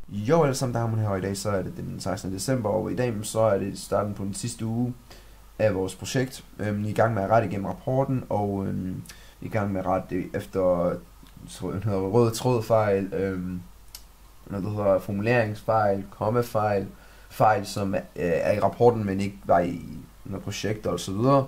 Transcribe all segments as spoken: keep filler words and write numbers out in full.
Jo, alle sammen, der har man her, og i dag så er det den sekstende december, og i dag så er det starten på den sidste uge af vores projekt. Øhm, I er i gang med at rette igennem rapporten, og øhm, i gang med at rette det efter tror jeg, den hedder rød trådfejl, øhm, noget der hedder formuleringsfejl, kommafejl, fejl som er, er i rapporten, men ikke var i noget projekter og så videre.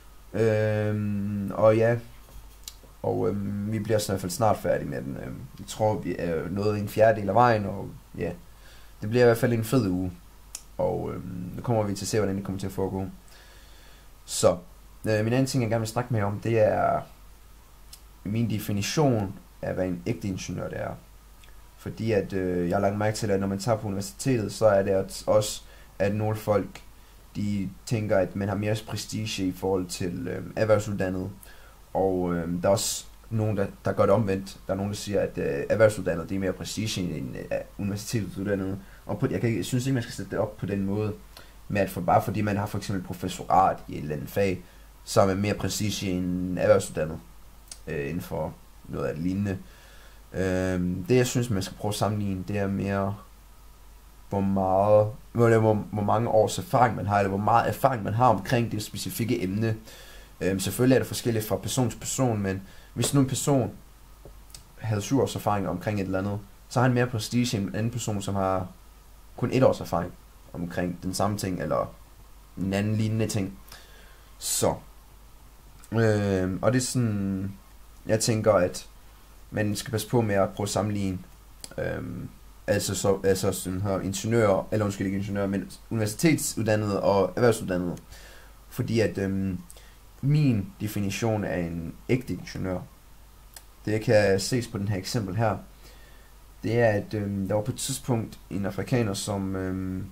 Øhm, og ja, og øhm, vi bliver så i hvert fald snart færdige med den. Øhm, jeg tror, vi er nået en fjerdedel af vejen, og ja, det bliver i hvert fald en fed uge. Og øhm, nu kommer vi til at se, hvordan det kommer til at foregå. Så, øh, min anden ting, jeg gerne vil snakke med om, det er min definition af, hvad en ægte ingeniør det er. Fordi at øh, jeg har lagt mærke til, at når man tager på universitetet, så er det at også, at nogle folk, de tænker, at man har mere prestige i forhold til øh, erhvervsuddannet. Og øh, der er også nogen, der, der gør det omvendt. Der er nogen, der siger, at øh, erhvervsuddannet det er mere prestige end øh, universitetsuddannede. Og på, jeg, kan, jeg synes ikke, man skal sætte det op på den måde, med at for, bare fordi man har for eksempel professorat i et eller andet fag, så er man mere prestige end erhvervsuddannet øh, inden for noget af det lignende. Øh, det jeg synes, man skal prøve at sammenligne, det er mere, hvor meget, hvor, hvor, hvor mange års erfaring man har, eller hvor meget erfaring man har omkring det specifikke emne. Øhm, selvfølgelig er det forskelligt fra person til person, men hvis nu en person havde syv års erfaring omkring et eller andet, så har han mere prestige end en anden person, som har kun et års erfaring omkring den samme ting, eller en anden lignende ting. Så. Øhm, og det er sådan, jeg tænker, at man skal passe på med at prøve at sammenligne, øhm, altså, så, altså sådan her ingeniører, eller undskyld ikke ingeniører, men universitetsuddannede og erhvervsuddannede. Fordi at øhm, min definition af en ægte ingeniør, det kan ses på den her eksempel her, det er, at øhm, der var på et tidspunkt en afrikaner, som, øhm,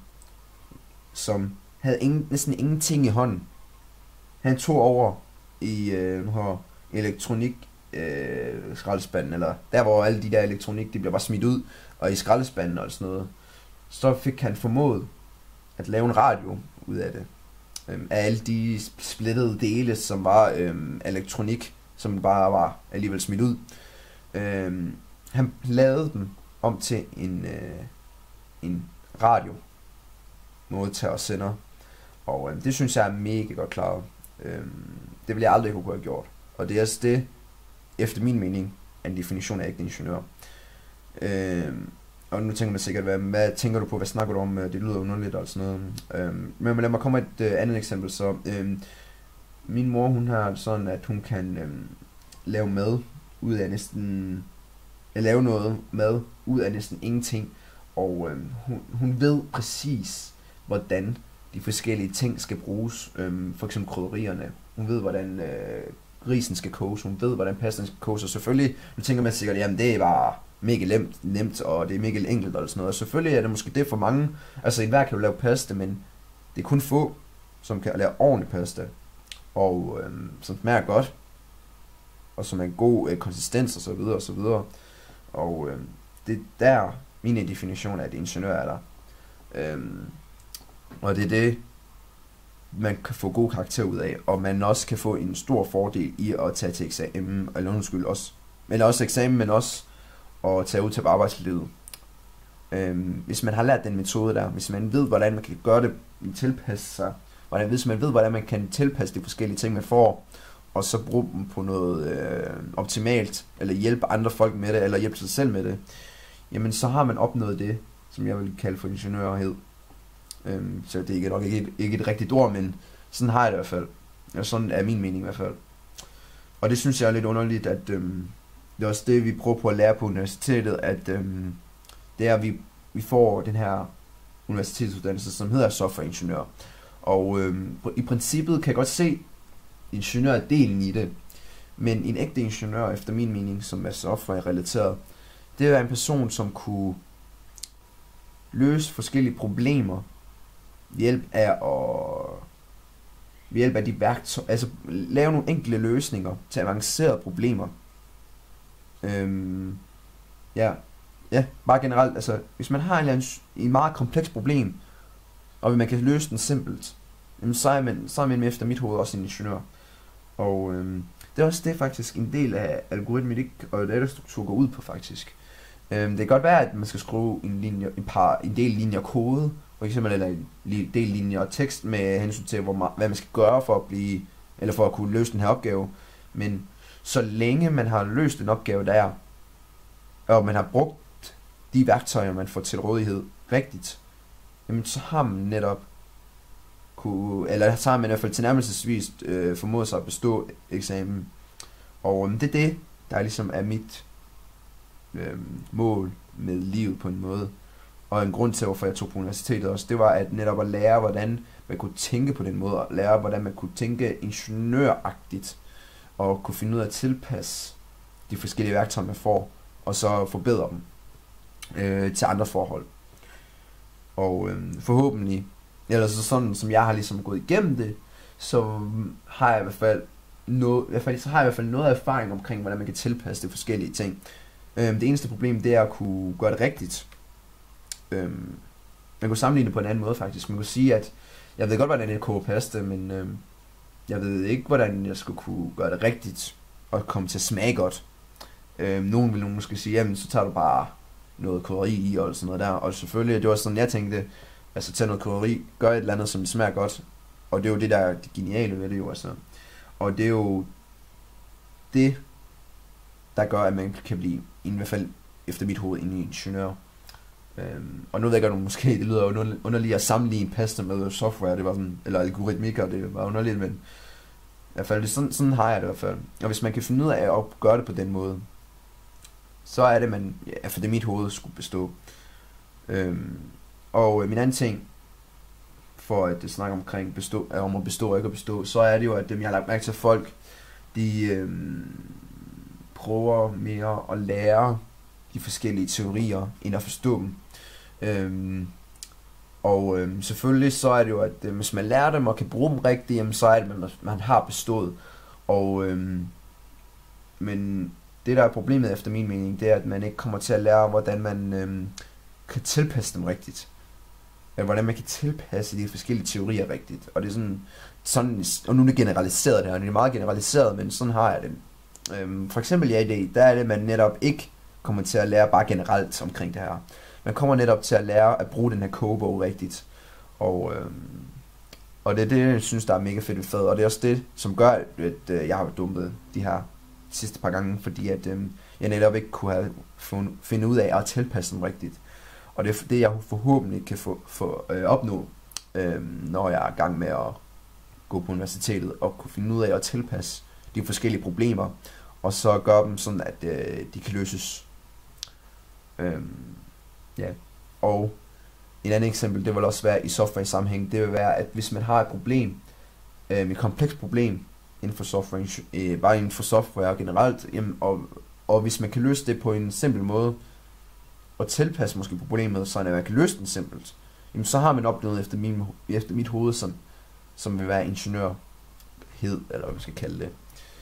som havde ingen, næsten ingenting i hånden. Han tog over i øh, her elektronik øh, skraldespanden, eller der hvor alle de der elektronik, de bliver bare smidt ud, og i skraldespanden og sådan noget. Så fik han formået at lave en radio ud af det. Af alle de splittede dele, som var øhm, elektronik, som bare var alligevel smidt ud. Øhm, han lavede dem om til en, øh, en radio modtager og sender. Og øhm, det synes jeg er mega godt klaret. Øhm, det ville jeg aldrig kunne have gjort. Og det er altså det, efter min mening, en definition af ægte ingeniør. Øhm, Og nu tænker man sikkert, hvad, hvad tænker du på, hvad snakker du om, det lyder underligt og sådan noget. Øhm, men lad mig komme med et øh, andet eksempel så. Øhm, min mor, hun har sådan, at hun kan øhm, lave mad ud af næsten, at lave noget mad ud af næsten ingenting. Og øhm, hun, hun ved præcis, hvordan de forskellige ting skal bruges. Øhm, for eksempel krydderierne. Hun ved, hvordan øh, risen skal koges. Hun ved, hvordan pastaen skal koges. Og selvfølgelig, nu tænker man sikkert, jamen det er bare mega nemt, nemt, og det er mega enkelt og sådan noget. Og selvfølgelig er det måske det for mange. Altså enhver kan jo lave pasta, men det er kun få, som kan lave ordentlig pasta. Og øhm, som smager godt. Og som er en god øh, konsistens og så videre og så videre. Og øhm, det er der min definition af et ingeniør er der. Øhm, og det er det, man kan få god karakter ud af. Og man også kan få en stor fordel i at tage til eksamen, eller undskyld også. Men også eksamen, men også og tage ud til arbejdslivet. Øhm, hvis man har lært den metode der, hvis man ved, hvordan man kan gøre det, tilpasse sig, hvordan, hvis man ved, hvordan man kan tilpasse de forskellige ting, man får, og så bruge dem på noget øh, optimalt, eller hjælpe andre folk med det, eller hjælpe sig selv med det, jamen så har man opnået det, som jeg vil kalde for ingeniørhed. Øhm, så det er nok ikke et, ikke et rigtigt ord, men sådan har jeg det i hvert fald. Eller sådan er min mening i hvert fald. Og det synes jeg er lidt underligt, at øhm, det er også det, vi prøver på at lære på universitetet, at øhm, det er, at vi, vi får den her universitetsuddannelse, som hedder softwareingeniør. Og øhm, i princippet kan jeg godt se ingeniørdelen i det, men en ægte ingeniør, efter min mening, som er software-relateret, det er en person, som kunne løse forskellige problemer ved hjælp af at ved hjælp af de værktøjer, altså lave nogle enkle løsninger til avancerede problemer. Øhm, ja, ja, bare generelt, altså, hvis man har en, eller anden, en meget kompleks problem, og man kan løse den simpelt, jamen, så er man, så er man efter mit hoved også en ingeniør. Og øhm, det er også det faktisk en del af algoritmik og datastruktur går ud på faktisk. Øhm, det kan godt være, at man skal skrive en, linje, en, par, en del linjer kode, for eksempel, eller en del linjer tekst med hensyn til, hvor meget, hvad man skal gøre for at blive, eller for at kunne løse den her opgave. Men så længe man har løst en opgave der, og man har brugt de værktøjer, man får til rådighed rigtigt, jamen så har man netop kunne, eller så har man i hvert fald tilnærmelsesvis øh, formået sig at bestå eksamen. Og øh, det er det, der ligesom er mit øh, mål med livet på en måde. Og en grund til, hvorfor jeg tog på universitetet også, det var at netop at lære, hvordan man kunne tænke på den måde, og lære, hvordan man kunne tænke ingeniøragtigt, og kunne finde ud af at tilpasse de forskellige værktøjer, man får, og så forbedre dem øh, til andre forhold. Og øh, forhåbentlig, eller så sådan som jeg har ligesom gået igennem det, så har jeg i hvert fald noget, i hvert fald, så har jeg i hvert fald noget erfaring omkring, hvordan man kan tilpasse de forskellige ting. Øh, det eneste problem, det er at kunne gøre det rigtigt. Øh, man kunne sammenligne det på en anden måde faktisk. Man kunne sige, at jeg ved godt, hvordan jeg koger pasta, men øh, jeg ved ikke, hvordan jeg skulle kunne gøre det rigtigt og komme til at smage godt. Øh, nogen vil nogen måske sige, jamen så tager du bare noget krydderi i og sådan noget der. Og selvfølgelig, det var sådan, jeg tænkte, altså tage noget krydderi, gør et eller andet, som smager godt. Og det er jo det, der er det geniale ved det jo, altså. Og det er jo det, der gør, at man kan blive, i hvert fald efter mit hoved, en ingeniør. Øhm, og nu ved jeg godt, måske det lyder under, underligt at sammenligne pasta med software, det var sådan, eller algoritmikker, det var underligt, men i hvert fald, det, sådan, sådan har jeg det i hvert fald. Og hvis man kan finde ud af at gøre det på den måde, så er det, man, ja, for det mit hoved skulle bestå. Øhm, og øh, min anden ting, for at det snakker omkring bestå, øh, om at bestå og ikke at bestå, så er det jo, at dem, jeg har lagt mærke til, folk, de øh, prøver mere at lære de forskellige teorier, end at forstå dem. Øhm, og øhm, selvfølgelig så er det jo, at øh, hvis man lærer dem og kan bruge dem rigtigt, jamen, så er det, at man, man har bestået. Og, øhm, men det der er problemet efter min mening, det er, at man ikke kommer til at lære, hvordan man øhm, kan tilpasse dem rigtigt. Eller hvordan man kan tilpasse de forskellige teorier rigtigt. Og det er sådan, sådan og nu er det generaliseret det her, det er meget generaliseret, men sådan har jeg det. Øhm, for eksempel i A D, der er det, man netop ikke kommer til at lære bare generelt omkring det her. Man kommer netop til at lære at bruge den her kogebog rigtigt. Og, øhm, og det er det, jeg synes, der er mega fedt ved faget. Og det er også det, som gør, at øh, jeg har dumpet de her sidste par gange, fordi at øh, jeg netop ikke kunne have fundet, finde ud af at tilpasse dem rigtigt. Og det er det, jeg forhåbentlig kan få, få øh, opnå, øh, når jeg er i gang med at gå på universitetet, og kunne finde ud af at tilpasse de forskellige problemer, og så gøre dem sådan, at øh, de kan løses. Øhm, ja. Og en anden eksempel, det vil også være i software sammenhæng, det vil være, at hvis man har et problem, øh, et komplekst problem inden for software, øh, bare inden for software generelt, jamen, og, og hvis man kan løse det på en simpel måde, og tilpasse måske problemet, så man kan løse den simpelt, jamen, så har man opnået efter, min, efter mit hoved, som, som vil være ingeniørhed, eller hvad man skal kalde det.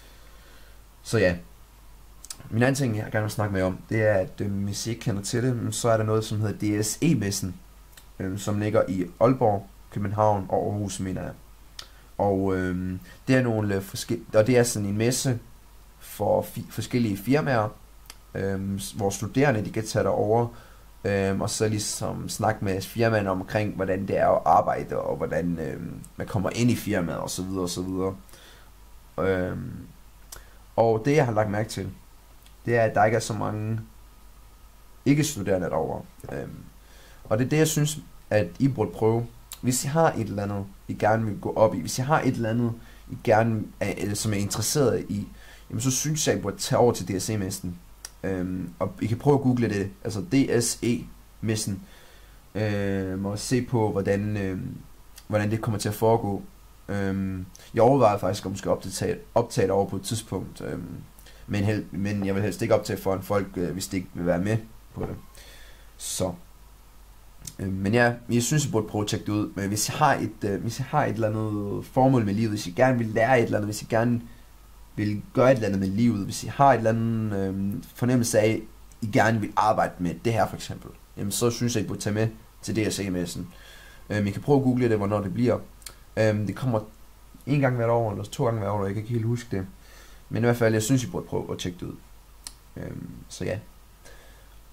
Så ja. Min anden ting, jeg gerne vil snakke med om, det er, at øh, hvis I ikke kender til det, så er der noget, som hedder D S E-messen, øh, som ligger i Aalborg, København og Aarhus, mener jeg. Og øh, det er nogle forskellige, og det er sådan en messe for fi- forskellige firmaer, øh, hvor studerende de kan tage derover, øh, og så ligesom snakke med firmaerne omkring, hvordan det er at arbejde, og hvordan øh, man kommer ind i firmaet, og så videre, og så videre. Øh, og det, jeg har lagt mærke til, det er, at der ikke er så mange ikke-studerende derovre. Øhm, og det er det, jeg synes, at I burde prøve. Hvis I har et eller andet, I gerne vil gå op i, hvis I har et eller andet, I gerne er, eller som er interesseret i, jamen så synes jeg, I burde tage over til D S E-messen. Øhm, og I kan prøve at google det, altså D S E-messen, øhm, og se på, hvordan, øhm, hvordan det kommer til at foregå. Øhm, jeg overvejer faktisk, om jeg skal optage, optage det over på et tidspunkt, øhm, Men, hel, men jeg vil helst ikke optage for en folk, øh, hvis de ikke vil være med på det. Så. Øh, men ja, jeg synes, I burde prøve at tjekke det ud. Men hvis I har et, øh, hvis I har et eller andet formål med livet, hvis I gerne vil lære et eller andet, hvis I gerne vil gøre et eller andet med livet, hvis I har et eller andet øh, fornemmelse af, I gerne vil arbejde med det her for eksempel, jamen, så synes jeg, I burde tage med til D S E-messen. Øh, I kan prøve at google det, hvornår det bliver. Øh, det kommer en gang hvert år, eller to gange hvert år, jeg kan ikke helt huske det. Men i hvert fald, jeg synes, I burde prøve at tjekke det ud. Øhm, så ja.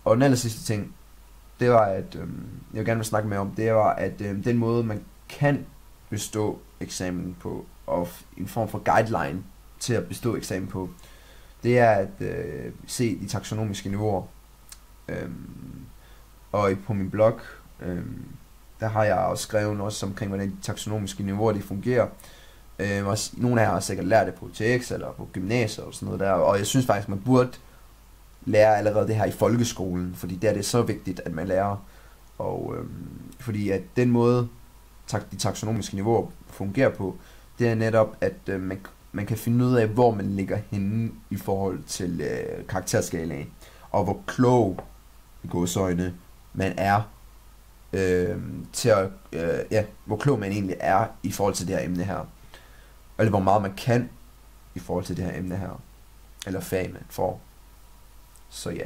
Og den aller sidste ting, det var, at øh, jeg vil gerne vil snakke med om, det var, at øh, den måde, man kan bestå eksamen på, og en form for guideline til at bestå eksamen på, det er at øh, se de taksonomiske niveauer. Øhm, og på min blog, øhm, der har jeg også skrevet også omkring, hvordan de taksonomiske niveauer de fungerer. Øhm, og nogle af jer har sikkert lært det på T X eller på gymnasiet og sådan noget der, og jeg synes faktisk, man burde lære allerede det her i folkeskolen, fordi der er det så vigtigt, at man lærer. Og øhm, fordi at den måde, tak, de taksonomiske niveauer fungerer på, det er netop, at øh, man, man kan finde ud af, hvor man ligger henne i forhold til øh, karakterskalaen, og hvor klog i gåseøjne man er øh, til at, øh, ja, hvor klog man egentlig er i forhold til det her emne her, eller hvor meget man kan i forhold til det her emne her, eller fag man får. Så ja,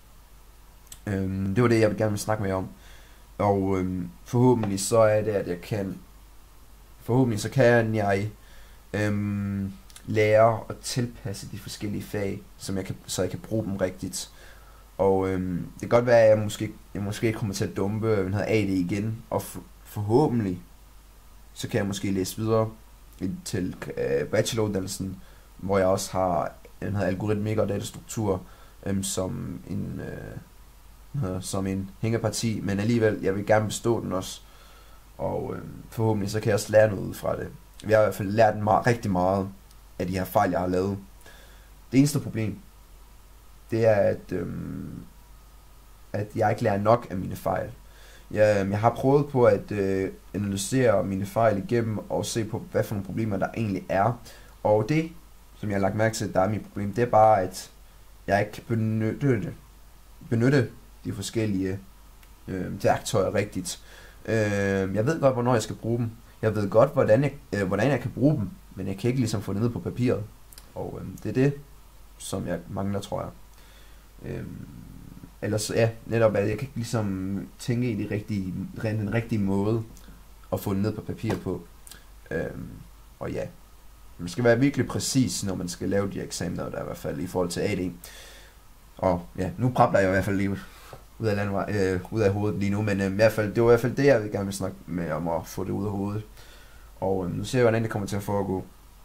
øhm, det var det, jeg vil gerne vil snakke med om. Og øhm, forhåbentlig så er det, at jeg kan, forhåbentlig så kan jeg øhm, lære at tilpasse de forskellige fag, som jeg kan, så jeg kan bruge dem rigtigt. Og øhm, det kan godt være, at jeg måske, jeg måske kommer til at dumpe den her A D igen, og for, forhåbentlig så kan jeg måske læse videre til øh, bacheloruddannelsen, hvor jeg også har den her algoritmik og datastruktur øhm, som en øh, som en hængeparti, men alligevel, jeg vil gerne bestå den også, og øhm, forhåbentlig så kan jeg også lære noget ud fra det. Vi har i hvert fald lært meget, rigtig meget af de her fejl, jeg har lavet. Det eneste problem, det er, at, øhm, at jeg ikke lærer nok af mine fejl. Jeg, jeg har prøvet på at øh, analysere mine fejl igennem, og se på, hvad for nogle problemer der egentlig er. Og det, som jeg har lagt mærke til, der er mit problem, det er bare, at jeg ikke kan benytte, benytte de forskellige øh, værktøjer rigtigt. Øh, jeg ved godt, hvornår jeg skal bruge dem. Jeg ved godt, hvordan jeg, øh, hvordan jeg kan bruge dem, men jeg kan ikke ligesom få det ned på papiret. Og øh, det er det, som jeg mangler, tror jeg. Øh, ellers, ja, netop at jeg kan ikke ligesom tænke i de rigtige, den rigtige måde at få det ned på papiret på. Øh, og ja, man skal være virkelig præcis, når man skal lave de eksamener, der i hvert fald i forhold til A D. Og ja, nu prabler jeg i hvert fald lige ud af, landvej, øh, ud af hovedet lige nu, men øh, i hvert fald, det var i hvert fald det, jeg vil gerne vil snakke med om at få det ud af hovedet. Og øh, nu ser jeg, hvordan det kommer til at foregå.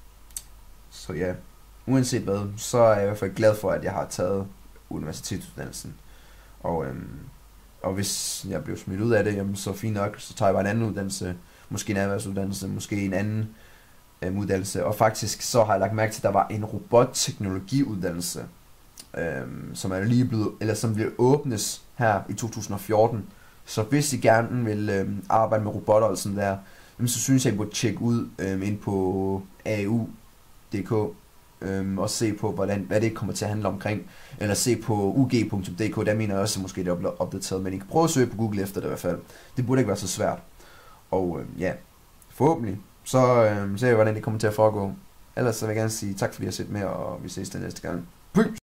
Så ja, uanset hvad, så er jeg i hvert fald glad for, at jeg har taget universitetsuddannelsen. Og, øh, og hvis jeg bliver smidt ud af det, jamen, så fint nok, så tager jeg bare en anden uddannelse, måske en erhvervsuddannelse, måske en anden øh, uddannelse. Og faktisk så har jeg lagt mærke til, at der var en robotteknologiuddannelse, Øhm, som er lige blevet, eller som bliver åbnes her i to tusind og fjorten. Så hvis I gerne vil øhm, arbejde med robotter og sådan der, jamen, så synes jeg, I burde tjekke ud øhm, ind på A U punktum d k øhm, og se på, hvordan, hvad det kommer til at handle omkring. Eller se på u g punktum d k, der mener jeg også, at måske det er blevet opdateret, men I kan prøve at søge på Google efter det i hvert fald. Det burde ikke være så svært. Og øhm, ja, forhåbentlig, så øhm, ser jeg, hvordan det kommer til at foregå. Ellers så vil jeg gerne sige tak, fordi I har set med, og vi ses den næste gang. Peace!